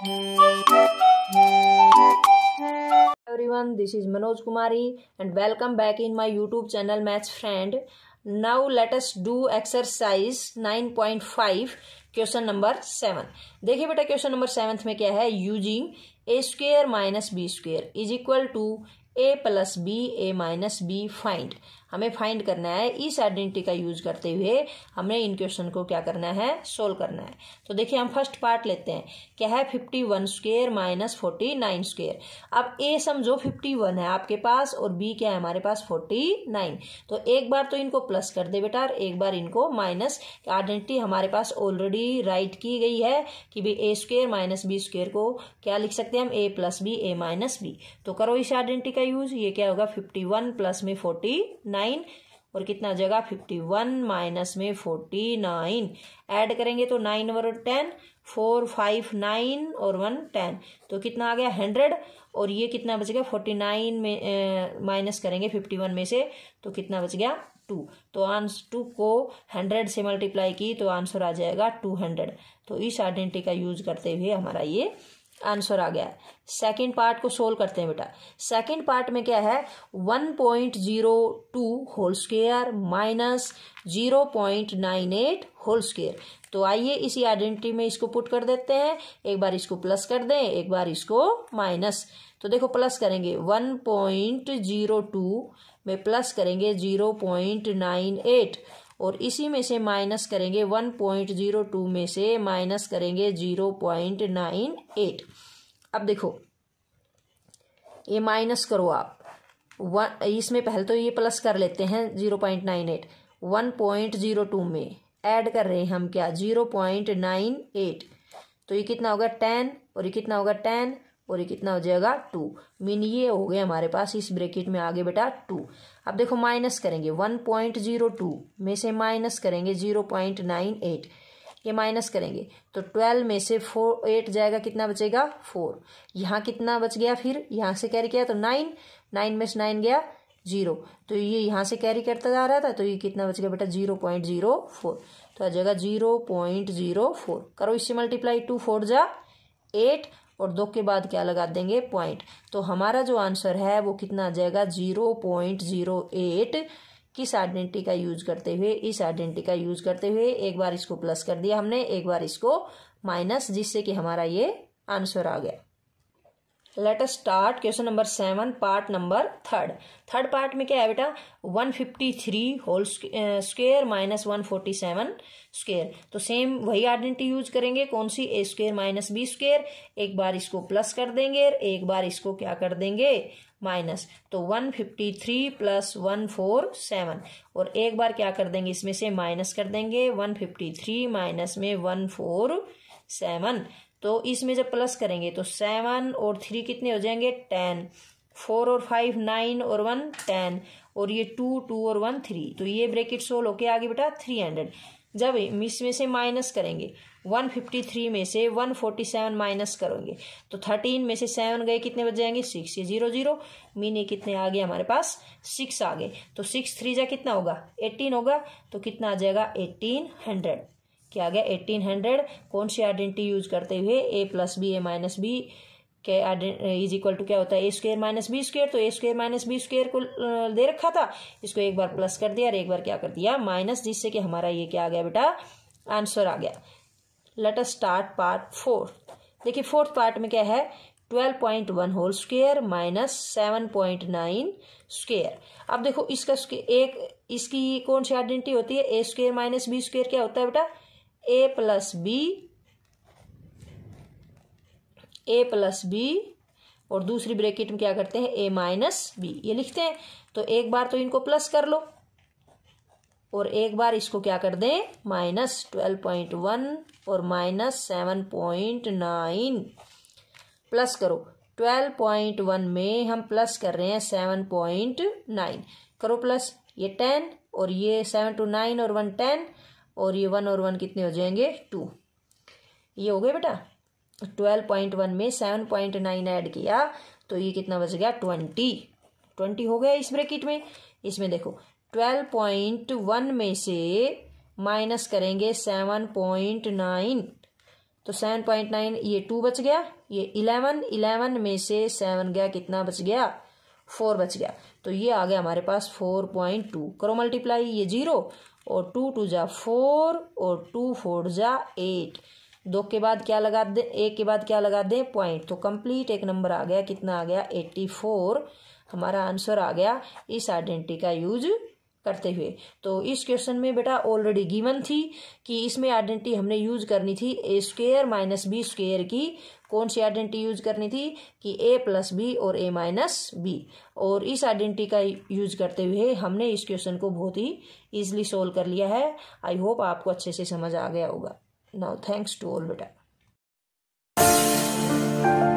Everyone, this is Manoj Kumari and welcome back in my YouTube channel Maths Friend. Now let us do exercise 9.5 question number 7। देखिए बेटा question number 7 में क्या है, using A square minus B square is equal to A plus B A minus B find. हमें find करना है इस identity का यूज करते हुए हमें इन क्वेश्चन को क्या करना है, सोल्व करना है। तो देखिए हम फर्स्ट पार्ट लेते हैं, क्या है 51 स्क्वेयर माइनस 49 स्क्वेयर। अब ए समझो 51 है आपके पास और बी क्या है हमारे पास 49। तो एक बार तो इनको प्लस कर दे बेटा और एक बार इनको माइनस। आइडेंटिटी हमारे पास ऑलरेडी राइट की गई है कि भाई A square minus B square को क्या लिख सकते हैं हम, A plus B A minus B. तो करो इस आइडेंटिटी का यूज। ये क्या होगा 51 प्लस में 49 और कितना हो जाएगा 51 माइनस में 49। ऐड करेंगे तो 9 और 10 4 5 9 और 1 10 तो कितना आ गया 100। और ये कितना बच गया 49 में माइनस करेंगे 51 में से तो कितना बच गया 2। तो आंसर 2 को 100 से मल्टीप्लाई की तो आंसर आ जाएगा 200। तो इस आइडेंटिटी का यूज करते हुए हमारा ये आंसर आ गया। सेकंड पार्ट को सोल्व करते हैं बेटा। सेकंड पार्ट में क्या है 1.02 whole square minus 0.98 whole square. तो आइए इसी आइडेंटिटी में इसको पुट कर देते हैं। एक बार इसको प्लस कर दें, एक बार इसको माइनस। तो देखो प्लस करेंगे 1.02 में प्लस करेंगे 0.98 और इसी में से माइनस करेंगे 1.02 में से माइनस करेंगे 0.98। अब देखो ये माइनस करो आप इसमें पहले तो ये प्लस कर लेते हैं 0.98। 1.02 में ऐड कर रहे हैं हम क्या 0.98। तो ये कितना होगा 10 और ये कितना होगा 10 और ये कितना हो जाएगा 2। मीन ये हो गया हमारे पास इस ब्रैकेट में आगे बेटा 2। अब देखो माइनस करेंगे 1.02 में से माइनस करेंगे 0.98। ये माइनस करेंगे तो 12 में से 8 जाएगा, कितना बचेगा 4। यहाँ कितना बच गया, फिर यहाँ से कैरी किया तो 9 में से 9 गया 0। तो ये यहाँ से कैरी करता जा रहा था तो ये कितना बच गया बेटा 0.04। तो आ जाएगा 0.04। करो इससे मल्टीप्लाई 2 4 जा 8 और 2 के बाद क्या लगा देंगे पॉइंट। तो हमारा जो आंसर है वो कितना आ जाएगा 0.08। किस आइडेंटिटी का यूज करते हुए, इस आइडेंटिटी का यूज करते हुए एक बार इसको प्लस कर दिया हमने, एक बार इसको माइनस, जिससे कि हमारा ये आंसर आ गया। Let us start question number 7 part number third part में क्या है बेटा 153 होल स्क्वेयर माइनस 147 स्क्वेयर। तो सेम वही आइडेंटिटी यूज करेंगे, कौन सी, A square minus B square. एक बार इसको प्लस कर देंगे, एक बार इसको क्या कर देंगे माइनस। तो 153 प्लस 147 और एक बार क्या कर देंगे इसमें से माइनस कर देंगे 153 माइनस में 147। तो इसमें जब प्लस करेंगे तो 7 और 3 कितने हो जाएंगे 10, 4 और 5 9 और 1 10 और ये 2 और 1 3। तो ये ब्रैकेट सोल्व होके आगे बेटा 300। जब इसमें से माइनस करेंगे 153 में से 147 माइनस करेंगे तो 13 में से 7 गए, कितने बच जाएंगे 6। ये 0 0 मीन ये कितने आ गए हमारे पास 6 आ गए। तो 6 3 जा कितना होगा 18 होगा। तो कितना आ जाएगा 1800। क्या आ गया 1800। कौन सी आइडेंटिटी यूज करते हुए, A plus B A minus B के इज इक्वल टू क्या होता है A square minus B square. तो A square minus B square को दे रखा था, इसको एक बार प्लस कर दिया और एक बार क्या कर दिया माइनस, जिससे कि हमारा ये क्या आ गया बेटा आंसर आ गया। Let us start part 4। देखिए फोर्थ पार्ट में क्या है 12.1 होल स्क्वेयर माइनस 7.9 स्क्वेयर। अब देखो इसका इसकी कौन सी आइडेंटिटी होती है, A square minus B square क्या होता है बेटा ए प्लस बी और दूसरी ब्रैकेट में क्या करते हैं ए माइनस बी, ये लिखते हैं। तो एक बार तो इनको प्लस कर लो और एक बार इसको क्या कर दें माइनस। 12.1 और माइनस 7.9 प्लस करो 12.1 में हम प्लस कर रहे हैं 7.9 करो प्लस, ये 10 और ये 7 to 9 और 1 10 और ये 1 और 1 कितने हो जाएंगे 2। ये हो गए बेटा 12.1 में 7.9 ऐड किया तो ये कितना बच गया 20 हो गया इस ब्रैकेट में। इसमें देखो 12.1 में से माइनस करेंगे 7.9 तो 7.9 ये 2 बच गया, ये 11 में से 7 गया, कितना बच गया 4 बच गया। तो ये आ गया हमारे पास 4.2। करो मल्टीप्लाई, ये 0 और 2 2 जा 4 और 2 4 जा 8। 2 के बाद क्या लगा दे, 1 के बाद क्या लगा दें पॉइंट। तो कंप्लीट एक नंबर आ गया, कितना आ गया 84। हमारा आंसर आ गया इस आइडेंटिटी का यूज करते हुए। तो इस क्वेश्चन में बेटा ऑलरेडी गिवन थी कि इसमें आइडेंटिटी हमने यूज करनी थी A square minus B square की। कौन सी आइडेंटिटी यूज करनी थी कि ए प्लस बी और ए माइनस बी। और इस आइडेंटिटी का यूज करते हुए हमने इस क्वेश्चन को बहुत ही ईजिली सोल्व कर लिया है। आई होप आपको अच्छे से समझ आ गया होगा। नाउ थैंक्स टू ऑल बेटा।